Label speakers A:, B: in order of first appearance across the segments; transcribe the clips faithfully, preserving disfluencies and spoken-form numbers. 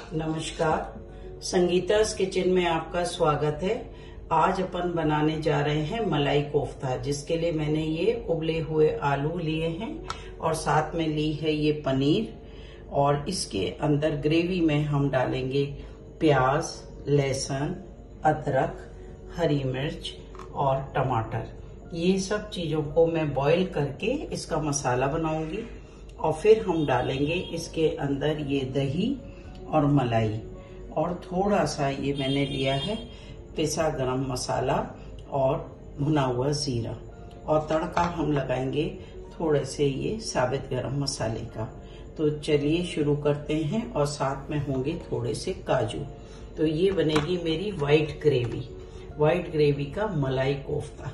A: नमस्कार, संगीता's किचन में आपका स्वागत है। आज अपन बनाने जा रहे हैं मलाई कोफ्ता, जिसके लिए मैंने ये उबले हुए आलू लिए हैं और साथ में ली है ये पनीर। और इसके अंदर ग्रेवी में हम डालेंगे प्याज, लहसुन, अदरक, हरी मिर्च और टमाटर। ये सब चीजों को मैं बॉईल करके इसका मसाला बनाऊंगी और फिर हम डालेंगे इसके अंदर ये दही और मलाई और थोड़ा सा ये मैंने लिया है पिसा गरम मसाला और भुना हुआ जीरा, और तड़का हम लगाएंगे थोड़े से ये साबित गरम मसाले का। तो चलिए शुरू करते हैं, और साथ में होंगे थोड़े से काजू। तो ये बनेगी मेरी वाइट ग्रेवी, वाइट ग्रेवी का मलाई कोफ्ता।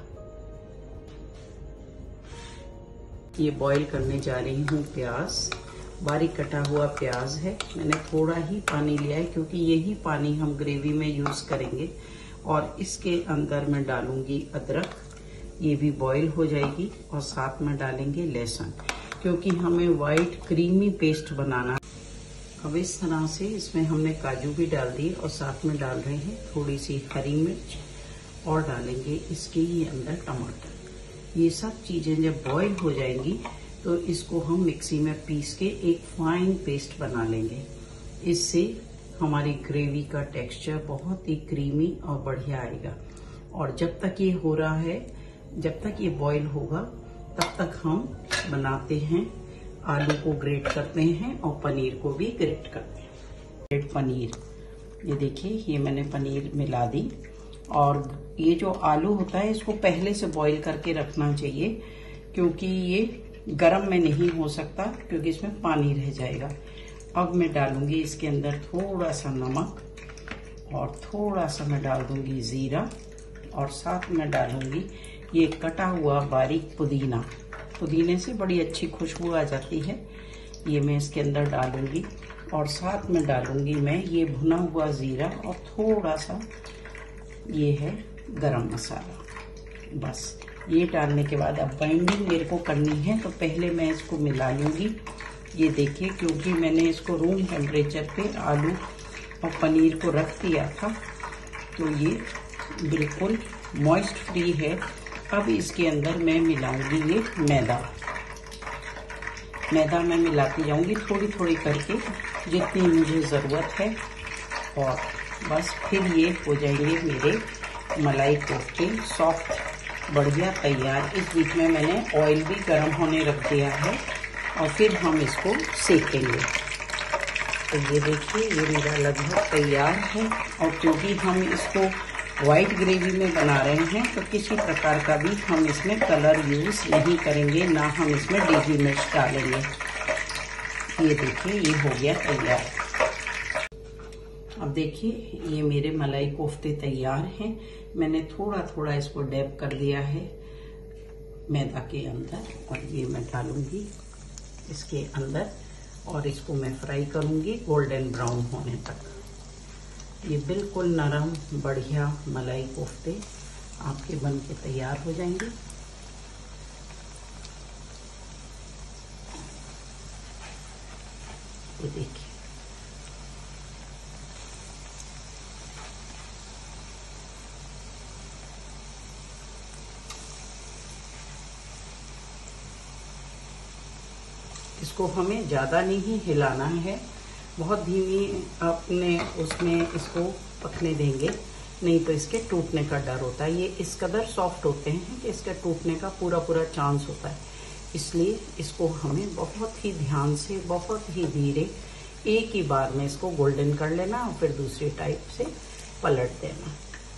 A: ये बॉईल करने जा रही हूँ प्याज, बारीक कटा हुआ प्याज है। मैंने थोड़ा ही पानी लिया है क्योंकि यही पानी हम ग्रेवी में यूज करेंगे। और इसके अंदर मैं डालूंगी अदरक, ये भी बॉईल हो जाएगी। और साथ में डालेंगे लहसुन, क्योंकि हमें वाइट क्रीमी पेस्ट बनाना। अब इस तरह से इसमें हमने काजू भी डाल दिए और साथ में डाल रहे हैं थोड़ी सी हरी मिर्च और डालेंगे इसके ही अंदर टमाटर। ये सब चीजें जब बॉईल हो जाएंगी तो इसको हम मिक्सी में पीस के एक फाइन पेस्ट बना लेंगे। इससे हमारी ग्रेवी का टेक्सचर बहुत ही क्रीमी और बढ़िया आएगा। और जब तक ये हो रहा है, जब तक ये बॉईल होगा, तब तक हम बनाते हैं, आलू को ग्रेट करते हैं और पनीर को भी ग्रेट करते हैं। ग्रेट पनीर, ये देखिए ये मैंने पनीर मिला दी। और ये जो आलू होता है इसको पहले से बॉईल करके रखना चाहिए, क्योंकि ये गरम में नहीं हो सकता, क्योंकि इसमें पानी रह जाएगा। अब मैं डालूंगी इसके अंदर थोड़ा सा नमक और थोड़ा सा मैं डाल दूंगी जीरा, और साथ में डालूंगी ये कटा हुआ बारीक पुदीना। पुदीने से बड़ी अच्छी खुशबू आ जाती है। ये मैं इसके अंदर डालूंगी, और साथ में डालूंगी मैं ये भुना हुआ जीरा और थोड़ा सा ये है गरम मसाला। बस ये डालने के बाद अब बाइंडिंग मेरे को करनी है, तो पहले मैं इसको मिला लूंगी। ये देखिए, क्योंकि मैंने इसको रूम टेम्परेचर पे आलू और पनीर को रख दिया था, तो ये बिल्कुल मॉइस्ट फ्री है। अब इसके अंदर मैं मिलाऊंगी ये मैदा। मैदा मैं मिलाती जाऊंगी थोड़ी थोड़ी करके, जितनी मुझे ज़रूरत है। और बस फिर ये हो जाएंगे मेरे मलाई कोफ्ते सॉफ्ट, बढ़िया तैयार। इस बीच में मैंने ऑयल भी गर्म होने रख दिया है और फिर हम इसको सेकेंगे। तो ये देखिए ये मेरा लगभग तैयार है। और क्योंकि हम इसको वाइट ग्रेवी में बना रहे हैं, तो किसी प्रकार का भी हम इसमें कलर यूज नहीं करेंगे, ना हम इसमें डेगी मिर्च डालेंगे। ये देखिए ये हो गया तैयार। अब देखिए ये मेरे मलाई कोफ्ते तैयार हैं। मैंने थोड़ा थोड़ा इसको डैब कर दिया है मैदा के अंदर, और ये मैं डालूंगी इसके अंदर और इसको मैं फ्राई करूंगी गोल्डन ब्राउन होने तक। ये बिल्कुल नरम बढ़िया मलाई कोफ्ते आपके बन के तैयार हो जाएंगे। ये देखिए इसको हमें ज़्यादा नहीं हिलाना है, बहुत धीमी अपने उसमें इसको पकने देंगे, नहीं तो इसके टूटने का डर होता है। ये इस कदर सॉफ्ट होते हैं कि इसके टूटने का पूरा पूरा चांस होता है। इसलिए इसको हमें बहुत ही ध्यान से, बहुत ही धीरे, एक ही बार में इसको गोल्डन कर लेना और फिर दूसरी टाइप से पलट देना।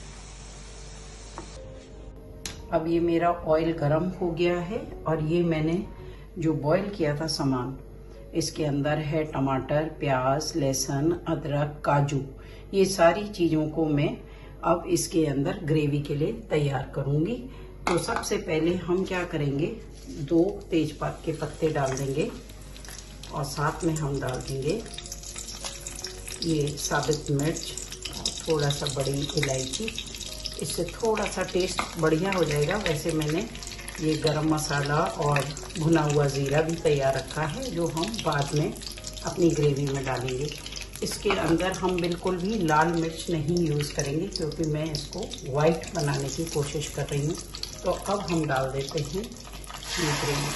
A: अब ये मेरा ऑयल गर्म हो गया है, और ये मैंने जो बॉईल किया था सामान, इसके अंदर है टमाटर, प्याज, लहसुन, अदरक, काजू। ये सारी चीज़ों को मैं अब इसके अंदर ग्रेवी के लिए तैयार करूंगी। तो सबसे पहले हम क्या करेंगे, दो तेजपात के पत्ते डाल देंगे, और साथ में हम डाल देंगे ये साबित मिर्च और थोड़ा सा बड़ी इलायची। इससे थोड़ा सा टेस्ट बढ़िया हो जाएगा। वैसे मैंने ये गरम मसाला और भुना हुआ जीरा भी तैयार रखा है, जो हम बाद में अपनी ग्रेवी में डालेंगे। इसके अंदर हम बिल्कुल भी लाल मिर्च नहीं यूज़ करेंगे क्योंकि मैं इसको वाइट बनाने की कोशिश कर रही हूँ। तो अब हम डाल देते हैं ये ग्रेवी।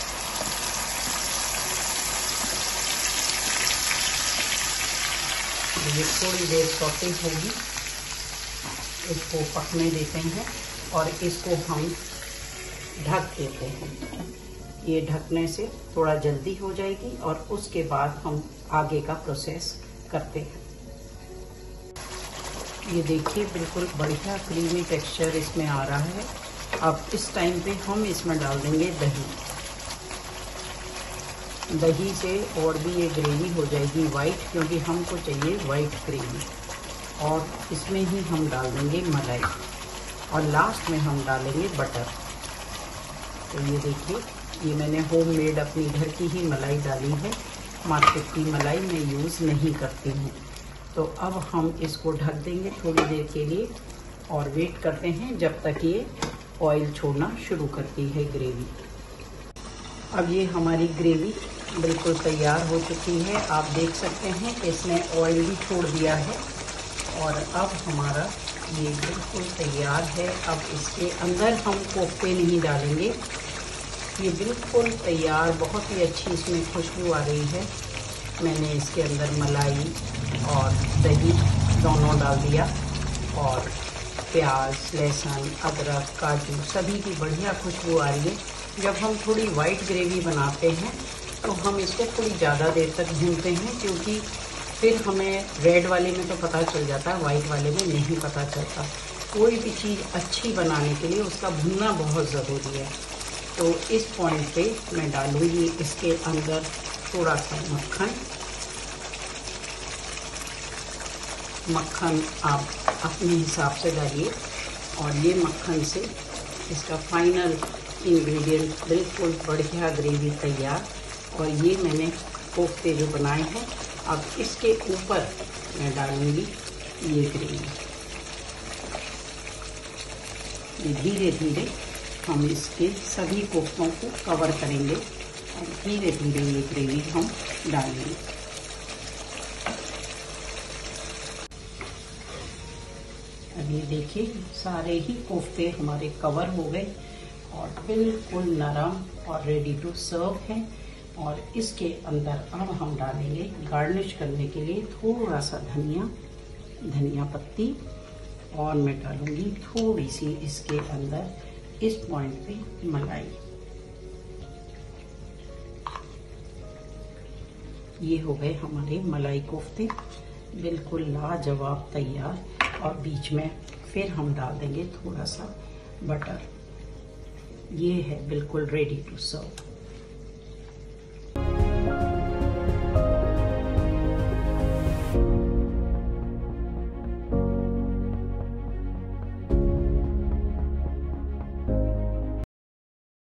A: ये थोड़ी देर सौटे होगी, इसको पकने देते हैं और इसको हम ढक देते हैं। ये ढकने से थोड़ा जल्दी हो जाएगी और उसके बाद हम आगे का प्रोसेस करते हैं। ये देखिए बिल्कुल बढ़िया क्रीमी टेक्सचर इसमें आ रहा है। अब इस टाइम पे हम इसमें डाल देंगे दही। दही से और भी ये ग्रेवी हो जाएगी वाइट, क्योंकि हमको चाहिए वाइट ग्रेवी। और इसमें ही हम डाल देंगे मलाई और लास्ट में हम डालेंगे बटर। तो ये देखिए, ये मैंने होममेड अपनी घर की ही मलाई डाली है, मार्केट की मलाई मैं यूज़ नहीं करती हूँ। तो अब हम इसको ढक देंगे थोड़ी देर के लिए और वेट करते हैं जब तक ये ऑयल छोड़ना शुरू करती है ग्रेवी। अब ये हमारी ग्रेवी बिल्कुल तैयार हो चुकी है। आप देख सकते हैं कि इसने ऑयल भी छोड़ दिया है और अब हमारा ये बिल्कुल तैयार है। अब इसके अंदर हम कोफ्ते नहीं डालेंगे, ये बिल्कुल तैयार, बहुत ही अच्छी इसमें खुशबू आ रही है। मैंने इसके अंदर मलाई और दही दोनों डाल दिया और प्याज, लहसुन, अदरक, काजू सभी की बढ़िया खुशबू आ रही है। जब हम थोड़ी वाइट ग्रेवी बनाते हैं तो हम इसको थोड़ी ज़्यादा देर तक भूनते हैं, क्योंकि फिर हमें रेड वाले में तो पता चल जाता है, वाइट वाले में नहीं पता चलता। कोई भी चीज़ अच्छी बनाने के लिए उसका भुनना बहुत ज़रूरी है। तो इस पॉइंट पे मैं डालूंगी इसके अंदर थोड़ा सा मक्खन। मक्खन आप अपने हिसाब से डालिए और ये मक्खन से इसका फाइनल इंग्रेडिएंट बिल्कुल बढ़िया ग्रेवी तैयार। और ये मैंने कोफ्ते जो बनाए हैं, अब इसके ऊपर मैं डालूंगी ये ग्रेवी। ये धीरे धीरे हम इसके सभी कोफ्तों को कवर करेंगे और धीरे धीरे ये ग्रेवी हम डालेंगे। अब ये देखिए सारे ही कोफ्ते हमारे कवर हो गए और बिल्कुल नरम और रेडी टू सर्व है। और इसके अंदर अब हम डालेंगे गार्निश करने के लिए थोड़ा सा धनिया धनिया पत्ती और मैं डालूंगी थोड़ी सी इसके अंदर इस पॉइंट पे मलाई। ये हो गए हमारे मलाई कोफ्ते बिल्कुल लाजवाब तैयार। और बीच में फिर हम डाल देंगे थोड़ा सा बटर। ये है बिल्कुल रेडी टू सर्व।